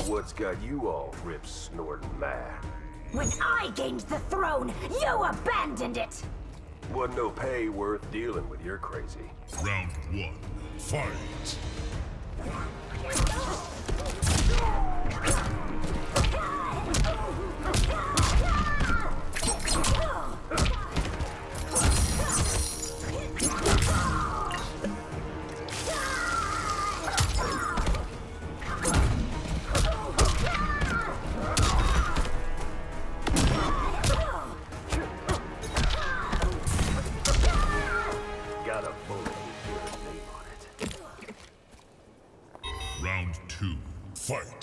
what's got you all rip-snorting mad? When I gained the throne, you abandoned it! Wasn't no pay worth dealing with your crazy. Round 1, fight! Round 2, fight!